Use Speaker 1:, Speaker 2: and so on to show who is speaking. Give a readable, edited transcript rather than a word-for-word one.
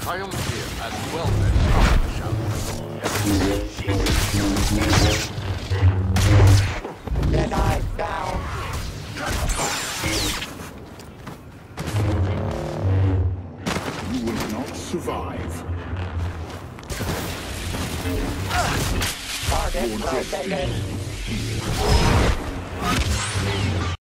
Speaker 1: I am here as well as
Speaker 2: Jedi down.
Speaker 3: You will not survive.
Speaker 2: Target
Speaker 3: Your destiny
Speaker 2: rotated.
Speaker 3: is here.